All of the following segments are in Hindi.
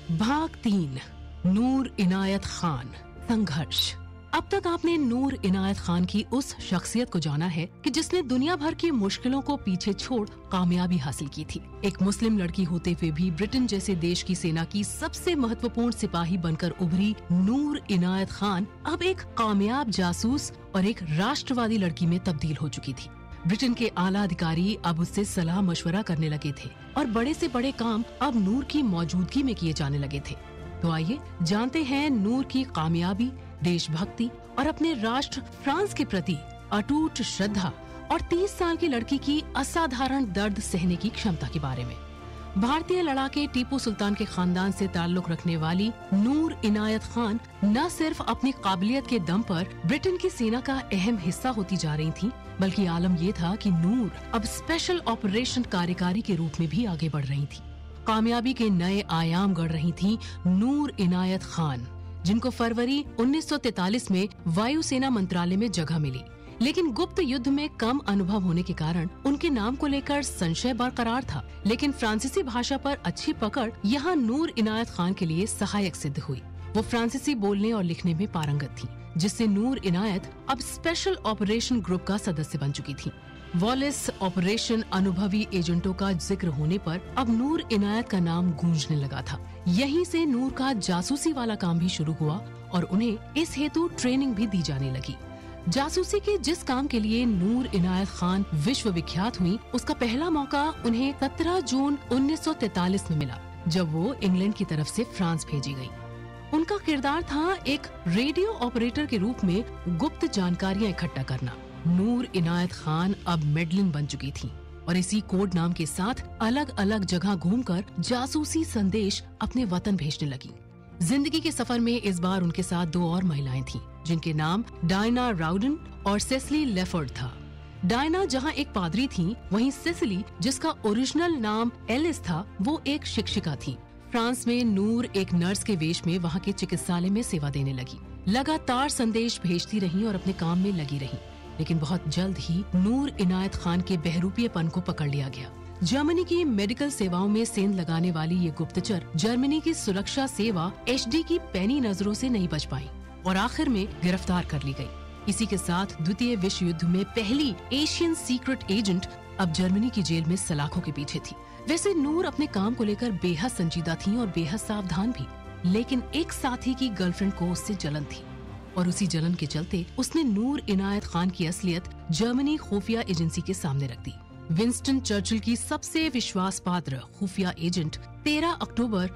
भाग 3 नूर इनायत खान संघर्ष। अब तक आपने नूर इनायत खान की उस शख्सियत को जाना है कि जिसने दुनिया भर की मुश्किलों को पीछे छोड़ कामयाबी हासिल की थी। एक मुस्लिम लड़की होते हुए भी ब्रिटेन जैसे देश की सेना की सबसे महत्वपूर्ण सिपाही बनकर उभरी नूर इनायत खान अब एक कामयाब जासूस और एक राष्ट्रवादी लड़की में तब्दील हो चुकी थी। ब्रिटेन के आला अधिकारी अब उससे सलाह मशवरा करने लगे थे और बड़े से बड़े काम अब नूर की मौजूदगी में किए जाने लगे थे। तो आइए जानते हैं नूर की कामयाबी, देशभक्ति और अपने राष्ट्र फ्रांस के प्रति अटूट श्रद्धा और 30 साल की लड़की की असाधारण दर्द सहने की क्षमता के बारे में। भारतीय लड़ाके टीपू सुल्तान के खानदान से ताल्लुक रखने वाली नूर इनायत खान न सिर्फ अपनी काबिलियत के दम पर ब्रिटेन की सेना का अहम हिस्सा होती जा रही थी, बल्कि आलम ये था कि नूर अब स्पेशल ऑपरेशन कार्यकारी के रूप में भी आगे बढ़ रही थी। कामयाबी के नए आयाम गढ़ रही थी नूर इनायत खान, जिनको फरवरी 1943 में वायुसेना मंत्रालय में जगह मिली। लेकिन गुप्त युद्ध में कम अनुभव होने के कारण उनके नाम को लेकर संशय बरकरार था। लेकिन फ्रांसीसी भाषा पर अच्छी पकड़ यहाँ नूर इनायत खान के लिए सहायक सिद्ध हुई। वो फ्रांसीसी बोलने और लिखने में पारंगत थी, जिससे नूर इनायत अब स्पेशल ऑपरेशन ग्रुप का सदस्य बन चुकी थी। वॉलेस ऑपरेशन अनुभवी एजेंटों का जिक्र होने पर अब नूर इनायत का नाम गूंजने लगा था। यहीं से नूर का जासूसी वाला काम भी शुरू हुआ और उन्हें इस हेतु ट्रेनिंग भी दी जाने लगी। जासूसी के जिस काम के लिए नूर इनायत खान विश्व विख्यात हुई, उसका पहला मौका उन्हें 17 जून 1943 में मिला, जब वो इंग्लैंड की तरफ से फ्रांस भेजी गयी। उनका किरदार था एक रेडियो ऑपरेटर के रूप में गुप्त जानकारियां इकट्ठा करना। नूर इनायत खान अब मेडलिन बन चुकी थी और इसी कोड नाम के साथ अलग अलग जगह घूमकर जासूसी संदेश अपने वतन भेजने लगी। जिंदगी के सफर में इस बार उनके साथ 2 और महिलाएं थीं, जिनके नाम डायना राउडन और सेसिली लेफर्ड था। डायना जहां एक पादरी थीं, वहीं सेसिली, जिसका ओरिजिनल नाम एलिस था, वो एक शिक्षिका थीं। फ्रांस में नूर एक नर्स के वेश में वहां के चिकित्सालय में सेवा देने लगी। लगातार संदेश भेजती रहीं और अपने काम में लगी रहीं। लेकिन बहुत जल्द ही नूर इनायत खान के बहरूपीयपन को पकड़ लिया गया। जर्मनी की मेडिकल सेवाओं में सेंध लगाने वाली ये गुप्तचर जर्मनी की सुरक्षा सेवा HD की पैनी नजरों से नहीं बच पाई और आखिर में गिरफ्तार कर ली गई। इसी के साथ द्वितीय विश्व युद्ध में पहली एशियन सीक्रेट एजेंट अब जर्मनी की जेल में सलाखों के पीछे थी। वैसे नूर अपने काम को लेकर बेहद संजीदा थी और बेहद सावधान भी, लेकिन एक साथी की गर्लफ्रेंड को उससे जलन थी और उसी जलन के चलते उसने नूर इनायत खान की असलियत जर्मनी खुफिया एजेंसी के सामने रख दी। विंस्टन चर्चिल की सबसे विश्वास पात्र खुफिया एजेंट 13 अक्टूबर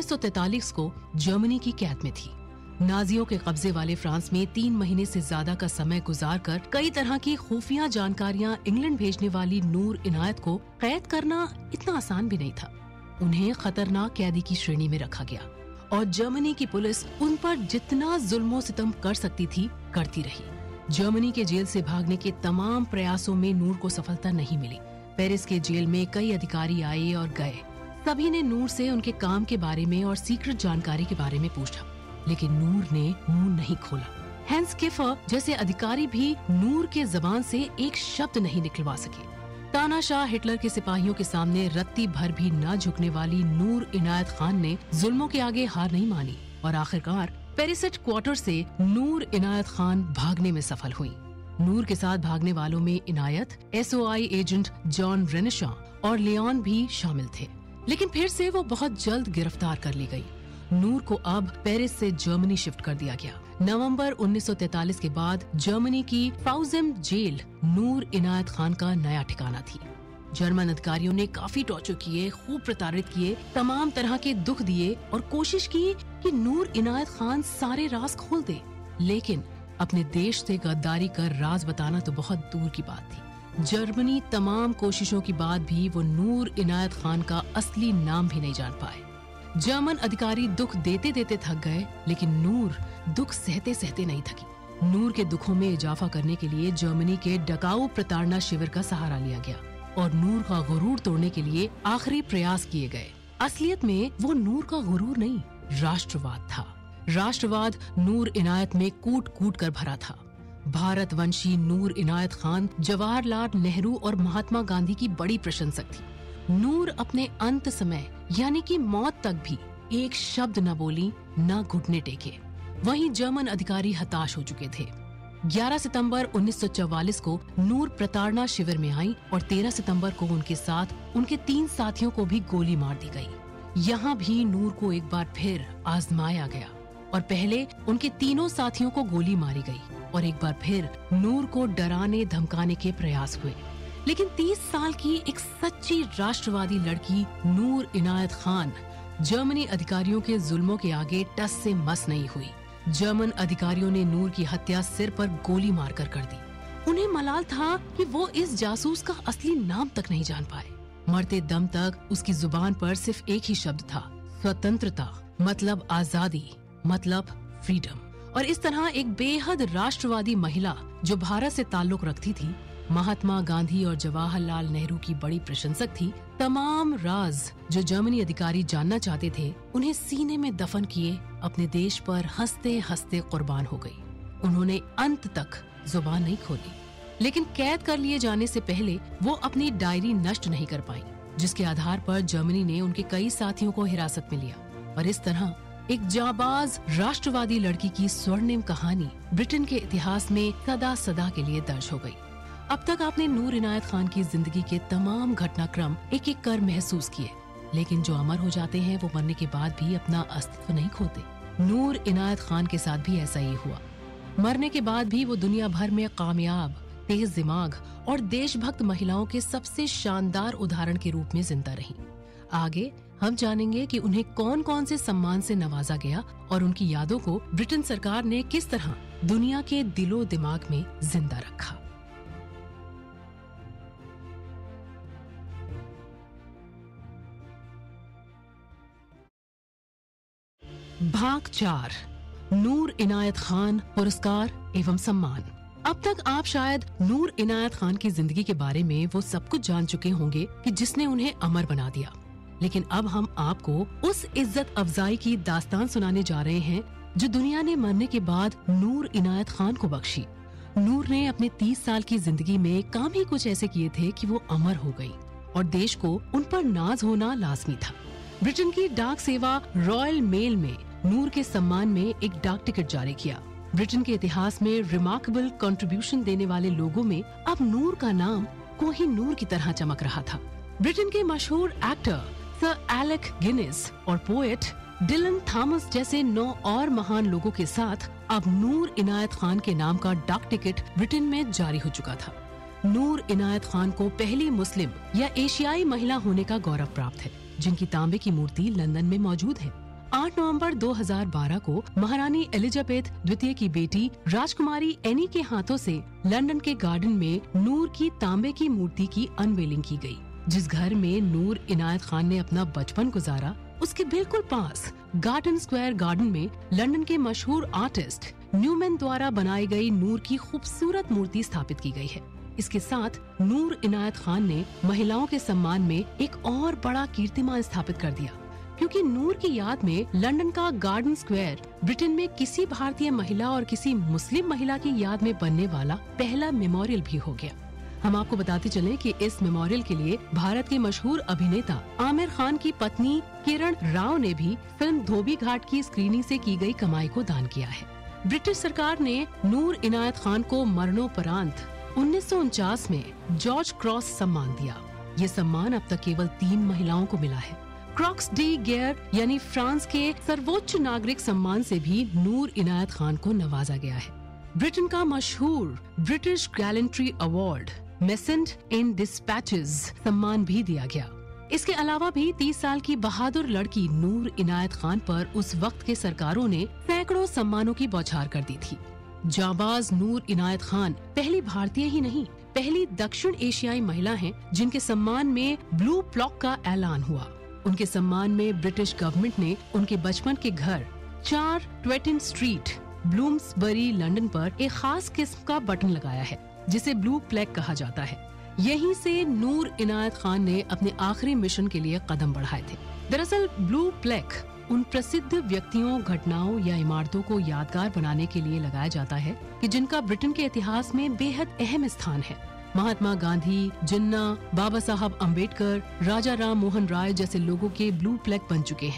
1943 को जर्मनी की कैद में थी। नाजियों के कब्जे वाले फ्रांस में 3 महीने से ज्यादा का समय गुजारकर कई तरह की खुफिया जानकारियां इंग्लैंड भेजने वाली नूर इनायत को कैद करना इतना आसान भी नहीं था। उन्हें खतरनाक कैदी की श्रेणी में रखा गया और जर्मनी की पुलिस उन पर जितना जुल्मो सितम कर सकती थी करती रही। जर्मनी के जेल से भागने के तमाम प्रयासों में नूर को सफलता नहीं मिली। पेरिस के जेल में कई अधिकारी आए और गए। सभी ने नूर से उनके काम के बारे में और सीक्रेट जानकारी के बारे में पूछा, लेकिन नूर ने मुंह नहीं खोला। हैंस किफर जैसे अधिकारी भी नूर के जबान से एक शब्द नहीं निकलवा सके। तानाशाह हिटलर के सिपाहियों के सामने रत्ती भर भी न झुकने वाली नूर इनायत खान ने जुल्मों के आगे हार नहीं मानी और आखिरकार पेरिस क्वार्टर से नूर इनायत खान भागने में सफल हुई। नूर के साथ भागने वालों में इनायत, SOI एजेंट जॉन रेनिशा और लियोन भी शामिल थे, लेकिन फिर से वो बहुत जल्द गिरफ्तार कर ली गई। नूर को अब पेरिस से जर्मनी शिफ्ट कर दिया गया। नवंबर 1943 के बाद जर्मनी की फाउजेम जेल नूर इनायत खान का नया ठिकाना थी। जर्मन अधिकारियों ने काफी टॉर्चर किए, खूब प्रताड़ित किए, तमाम तरह के दुख दिए और कोशिश की कि नूर इनायत खान सारे राज खोल दे। लेकिन अपने देश से गद्दारी कर राज बताना तो बहुत दूर की बात थी। जर्मनी तमाम कोशिशों के बाद भी वो नूर इनायत खान का असली नाम भी नहीं जान पाए। जर्मन अधिकारी दुख देते देते थक गए, लेकिन नूर दुख सहते सहते नहीं थकी। नूर के दुखों में इजाफा करने के लिए जर्मनी के डकाऊ प्रताड़ना शिविर का सहारा लिया गया और नूर का गुरूर तोड़ने के लिए आखिरी प्रयास किए गए। असलियत में वो नूर का गुरूर नहीं, राष्ट्रवाद था। राष्ट्रवाद नूर इनायत में कूट कूट कर भरा था। भारतवंशी नूर इनायत खान जवाहरलाल नेहरू और महात्मा गांधी की बड़ी प्रशंसक थी। नूर अपने अंत समय यानी कि मौत तक भी एक शब्द न बोली, न घुटने टेके। वहीं जर्मन अधिकारी हताश हो चुके थे। 11 सितंबर 1944 को नूर प्रताड़ना शिविर में आई और 13 सितंबर को उनके साथ उनके 3 साथियों को भी गोली मार दी गई। यहाँ भी नूर को एक बार फिर आजमाया गया और पहले उनके तीनों साथियों को गोली मारी गई और एक बार फिर नूर को डराने धमकाने के प्रयास हुए। लेकिन 30 साल की एक सच्ची राष्ट्रवादी लड़की नूर इनायत खान जर्मनी अधिकारियों के जुल्मों के आगे टस से मस नहीं हुई। जर्मन अधिकारियों ने नूर की हत्या सिर पर गोली मारकर कर दी। उन्हें मलाल था कि वो इस जासूस का असली नाम तक नहीं जान पाए। मरते दम तक उसकी जुबान पर सिर्फ एक ही शब्द था, स्वतंत्रता, मतलब आजादी, मतलब फ्रीडम। और इस तरह एक बेहद राष्ट्रवादी महिला जो भारत से ताल्लुक रखती थी, महात्मा गांधी और जवाहरलाल नेहरू की बड़ी प्रशंसक थी, तमाम राज जो जर्मनी अधिकारी जानना चाहते थे उन्हें सीने में दफन किए अपने देश पर हंसते हंसते कुर्बान हो गई। उन्होंने अंत तक जुबान नहीं खोली, लेकिन कैद कर लिए जाने से पहले वो अपनी डायरी नष्ट नहीं कर पाई, जिसके आधार पर जर्मनी ने उनके कई साथियों को हिरासत में लिया। और इस तरह एक जाबाज राष्ट्रवादी लड़की की स्वर्णिम कहानी ब्रिटेन के इतिहास में सदा सदा के लिए दर्ज हो गई। अब तक आपने नूर इनायत खान की जिंदगी के तमाम घटनाक्रम एक एक कर महसूस किए, लेकिन जो अमर हो जाते हैं वो मरने के बाद भी अपना अस्तित्व नहीं खोते। नूर इनायत खान के साथ भी ऐसा ही हुआ। मरने के बाद भी वो दुनिया भर में कामयाब, तेज दिमाग और देशभक्त महिलाओं के सबसे शानदार उदाहरण के रूप में जिंदा रही। आगे हम जानेंगे कि उन्हें कौन कौन से सम्मान से नवाजा गया और उनकी यादों को ब्रिटेन सरकार ने किस तरह दुनिया के दिलो दिमाग में जिंदा रखा। भाग 4, नूर इनायत खान पुरस्कार एवं सम्मान। अब तक आप शायद नूर इनायत खान की जिंदगी के बारे में वो सब कुछ जान चुके होंगे कि जिसने उन्हें अमर बना दिया। लेकिन अब हम आपको उस इज्जत अफजाई की दास्तान सुनाने जा रहे हैं जो दुनिया ने मरने के बाद नूर इनायत खान को बख्शी। नूर ने अपने 30 साल की जिंदगी में काम ही कुछ ऐसे किए थे कि वो अमर हो गई और देश को उन पर नाज होना लाजमी था। ब्रिटेन की डाक सेवा रॉयल मेल में नूर के सम्मान में एक डाक टिकट जारी किया। ब्रिटेन के इतिहास में रिमार्केबल कंट्रीब्यूशन देने वाले लोगों में अब नूर का नाम कोहिनूर की तरह चमक रहा था। ब्रिटेन के मशहूर एक्टर सर एलेक गिनेस और पोएट डिलन थॉमस जैसे 9 और महान लोगों के साथ अब नूर इनायत खान के नाम का डाक टिकट ब्रिटेन में जारी हो चुका था। नूर इनायत खान को पहली मुस्लिम या एशियाई महिला होने का गौरव प्राप्त है, जिनकी तांबे की मूर्ति लंदन में मौजूद है। 8 नवंबर 2012 को महारानी एलिजाबेथ द्वितीय की बेटी राजकुमारी एनी के हाथों से लंदन के गार्डन में नूर की तांबे की मूर्ति की अनवेलिंग की गई। जिस घर में नूर इनायत खान ने अपना बचपन गुजारा, उसके बिल्कुल पास गार्डन स्क्वायर गार्डन में लंदन के मशहूर आर्टिस्ट न्यूमैन द्वारा बनाई गई नूर की खूबसूरत मूर्ति स्थापित की गई है। इसके साथ नूर इनायत खान ने महिलाओं के सम्मान में एक और बड़ा कीर्तिमान स्थापित कर दिया, क्योंकि नूर की याद में लंदन का गार्डन स्क्वायर ब्रिटेन में किसी भारतीय महिला और किसी मुस्लिम महिला की याद में बनने वाला पहला मेमोरियल भी हो गया। हम आपको बताते चलें कि इस मेमोरियल के लिए भारत के मशहूर अभिनेता आमिर खान की पत्नी किरण राव ने भी फिल्म धोबी घाट की स्क्रीनिंग से की गई कमाई को दान किया है। ब्रिटिश सरकार ने नूर इनायत खान को मरणोपरांत 1949 में जॉर्ज क्रॉस सम्मान दिया। ये सम्मान अब तक केवल 3 महिलाओं को मिला है। क्रॉक्स डी गेयर यानी फ्रांस के सर्वोच्च नागरिक सम्मान से भी नूर इनायत खान को नवाजा गया है। ब्रिटेन का मशहूर British gallantry award mentioned in dispatches सम्मान भी दिया गया। इसके अलावा भी 30 साल की बहादुर लड़की नूर इनायत खान पर उस वक्त के सरकारों ने सैकड़ों सम्मानों की बौछार कर दी थी। जाबाज नूर इनायत खान पहली भारतीय ही नहीं, पहली दक्षिण एशियाई महिला हैं जिनके सम्मान में ब्लू प्लॉक का ऐलान हुआ। उनके सम्मान में ब्रिटिश गवर्नमेंट ने उनके बचपन के घर 4 ट्वेटिन स्ट्रीट ब्लूम्सबरी लंदन पर एक खास किस्म का बटन लगाया है, जिसे ब्लू प्लेग कहा जाता है। यहीं से नूर इनायत खान ने अपने आखिरी मिशन के लिए कदम बढ़ाए थे। दरअसल ब्लू प्लेग उन प्रसिद्ध व्यक्तियों, घटनाओं या इमारतों को यादगार बनाने के लिए लगाया जाता है कि जिनका ब्रिटेन के इतिहास में बेहद अहम स्थान है। महात्मा गांधी, जिन्ना, बाबा साहब अम्बेडकर, राजा राम मोहन राय जैसे लोगों के ब्लू प्लेग बन चुके हैं।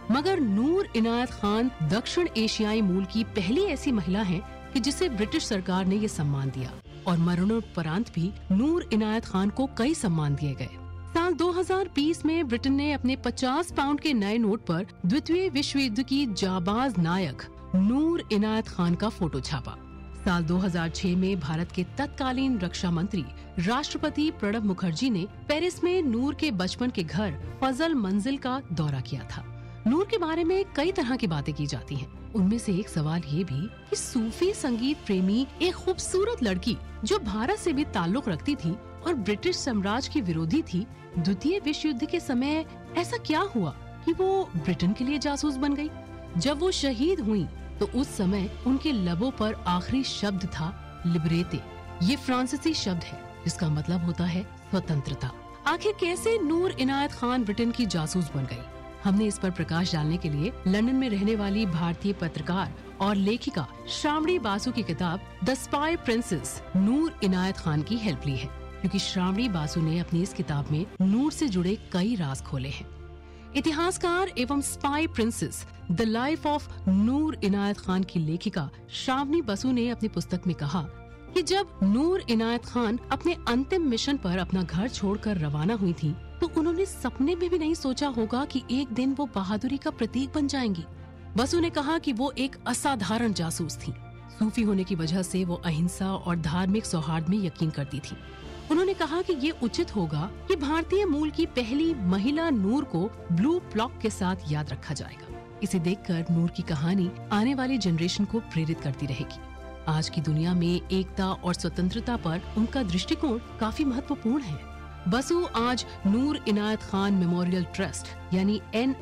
मगर नूर इनायत खान दक्षिण एशियाई मूल की पहली ऐसी महिला हैं कि जिसे ब्रिटिश सरकार ने ये सम्मान दिया और मरणोपरांत भी नूर इनायत खान को कई सम्मान दिए गए। साल 2020 में ब्रिटेन ने अपने 50 पाउंड के नए नोट पर द्वितीय विश्व युद्ध की जाबाज नायक नूर इनायत खान का फोटो छापा। साल 2006 में भारत के तत्कालीन रक्षा मंत्री राष्ट्रपति प्रणब मुखर्जी ने पेरिस में नूर के बचपन के घर फजल मंजिल का दौरा किया था। नूर के बारे में कई तरह की बातें की जाती हैं। उनमें से एक सवाल ये भी कि सूफी संगीत प्रेमी एक खूबसूरत लड़की जो भारत से भी ताल्लुक रखती थी और ब्रिटिश साम्राज्य की विरोधी थी, द्वितीय विश्व युद्ध के समय ऐसा क्या हुआ कि वो ब्रिटेन के लिए जासूस बन गई? जब वो शहीद हुई तो उस समय उनके लबों पर आखिरी शब्द था लिबरेटे। ये फ्रांसीसी शब्द है जिसका मतलब होता है स्वतंत्रता। आखिर कैसे नूर इनायत खान ब्रिटेन की जासूस बन गई? हमने इस पर प्रकाश डालने के लिए लंदन में रहने वाली भारतीय पत्रकार और लेखिका श्रावणी बासु की किताब the spy princess Noor Inayat Khan की हेल्प ली है, क्योंकि श्रावणी बासु ने अपनी इस किताब में नूर से जुड़े कई राज खोले हैं। इतिहासकार एवं spy princess the life of Noor Inayat Khan की लेखिका श्रावणी बासु ने अपनी पुस्तक में कहा कि जब नूर इनायत खान अपने अंतिम मिशन पर अपना घर छोड़कर रवाना हुई थी तो उन्होंने सपने में भी नहीं सोचा होगा कि एक दिन वो बहादुरी का प्रतीक बन जाएंगी। बासु ने कहा कि वो एक असाधारण जासूस थी। सूफी होने की वजह से वो अहिंसा और धार्मिक सौहार्द में यकीन करती थी। उन्होंने कहा कि ये उचित होगा कि भारतीय मूल की पहली महिला नूर को ब्लू प्लॉक के साथ याद रखा जाएगा। इसे देखकर नूर की कहानी आने वाली जनरेशन को प्रेरित करती रहेगी। आज की दुनिया में एकता और स्वतंत्रता पर उनका दृष्टिकोण काफी महत्वपूर्ण है। बसु आज नूर इनायत खान मेमोरियल ट्रस्ट यानी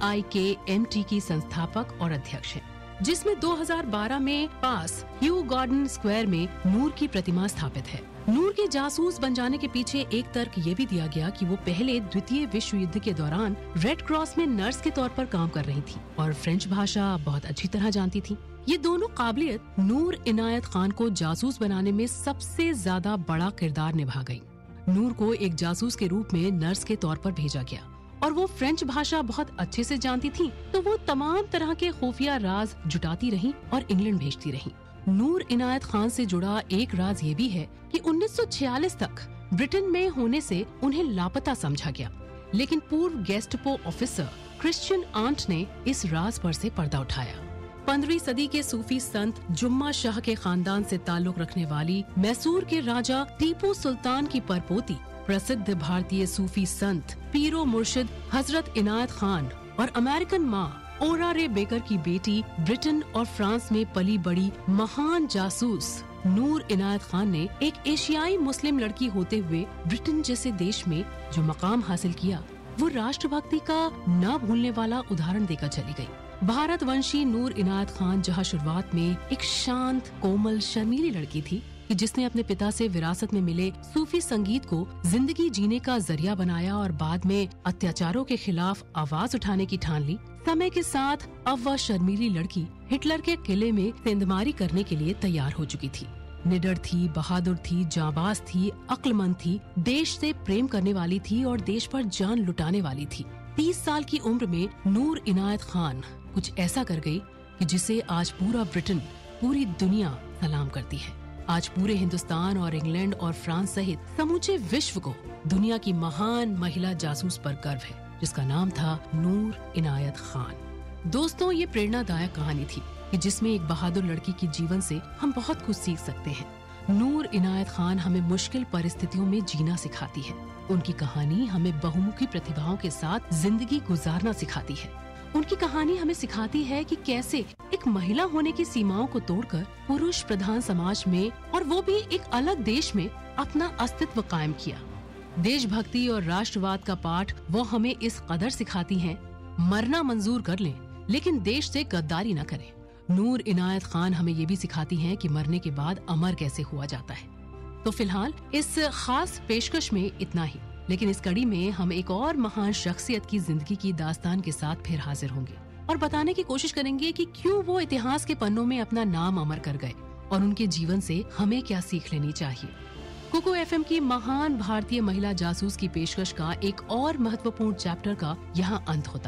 NIKMT की संस्थापक और अध्यक्ष हैं, जिसमें 2012 में पास ह्यू गार्डन स्क्वायर में नूर की प्रतिमा स्थापित है। नूर के जासूस बन जाने के पीछे एक तर्क ये भी दिया गया कि वो पहले द्वितीय विश्व युद्ध के दौरान रेड क्रॉस में नर्स के तौर पर काम कर रही थी और फ्रेंच भाषा बहुत अच्छी तरह जानती थी। ये दोनों काबिलियत नूर इनायत खान को जासूस बनाने में सबसे ज्यादा बड़ा किरदार निभा गयी। नूर को एक जासूस के रूप में नर्स के तौर पर भेजा गया और वो फ्रेंच भाषा बहुत अच्छे से जानती थी, तो वो तमाम तरह के खुफिया राज जुटाती रही और इंग्लैंड भेजती रही। नूर इनायत खान से जुड़ा एक राज ये भी है कि 1946 तक ब्रिटेन में होने से उन्हें लापता समझा गया, लेकिन पूर्व गेस्टापो ऑफिसर क्रिश्चियन आंट ने इस राज पर से पर्दा उठाया। 15वीं सदी के सूफी संत जुम्मा शाह के खानदान से ताल्लुक रखने वाली मैसूर के राजा टीपू सुल्तान की परपोती प्रसिद्ध भारतीय सूफी संत पीरो मुर्शिद हजरत इनायत खान और अमेरिकन माँ ओरा रे बेकर की बेटी ब्रिटेन और फ्रांस में पली बड़ी महान जासूस नूर इनायत खान ने एक एशियाई मुस्लिम लड़की होते हुए ब्रिटेन जैसे देश में जो मकाम हासिल किया, वो राष्ट्रभक्ति का न भूलने वाला उदाहरण देकर चली गई। भारतवंशी नूर इनायत खान जहाँ शुरुआत में एक शांत, कोमल, शर्मीली लड़की थी कि जिसने अपने पिता से विरासत में मिले सूफी संगीत को जिंदगी जीने का जरिया बनाया और बाद में अत्याचारों के खिलाफ आवाज उठाने की ठान ली, समय के साथ अब वह शर्मीली लड़की हिटलर के किले में सेंधमारी करने के लिए तैयार हो चुकी थी। निडर थी, बहादुर थी, जाबाज थी, अक्लमंद थी, देश से प्रेम करने वाली थी और देश पर जान लुटाने वाली थी। 30 साल की उम्र में नूर इनायत खान कुछ ऐसा कर गई कि जिसे आज पूरा ब्रिटेन, पूरी दुनिया सलाम करती है। आज पूरे हिंदुस्तान और इंग्लैंड और फ्रांस सहित समूचे विश्व को दुनिया की महान महिला जासूस पर गर्व है, जिसका नाम था नूर इनायत खान। दोस्तों, ये प्रेरणादायक कहानी थी कि जिसमें एक बहादुर लड़की के जीवन से हम बहुत कुछ सीख सकते हैं। नूर इनायत खान हमें मुश्किल परिस्थितियों में जीना सिखाती है। उनकी कहानी हमें बहुमुखी प्रतिभाओं के साथ जिंदगी गुजारना सिखाती है। उनकी कहानी हमें सिखाती है कि कैसे एक महिला होने की सीमाओं को तोड़कर पुरुष प्रधान समाज में, और वो भी एक अलग देश में, अपना अस्तित्व कायम किया। देशभक्ति और राष्ट्रवाद का पाठ वो हमें इस कदर सिखाती हैं, मरना मंजूर कर लें लेकिन देश से गद्दारी न करें। नूर इनायत खान हमें ये भी सिखाती हैं कि मरने के बाद अमर कैसे हुआ जाता है। तो फिलहाल इस खास पेशकश में इतना ही, लेकिन इस कड़ी में हम एक और महान शख्सियत की जिंदगी की दास्तान के साथ फिर हाजिर होंगे और बताने की कोशिश करेंगे कि क्यों वो इतिहास के पन्नों में अपना नाम अमर कर गए और उनके जीवन से हमें क्या सीख लेनी चाहिए। कुकू FM की महान भारतीय महिला जासूस की पेशकश का एक और महत्वपूर्ण चैप्टर का यहाँ अंत होता है।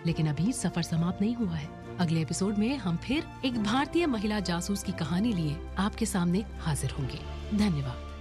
लेकिन अभी सफर समाप्त नहीं हुआ है। अगले एपिसोड में हम फिर एक भारतीय महिला जासूस की कहानी लिए आपके सामने हाजिर होंगे। धन्यवाद।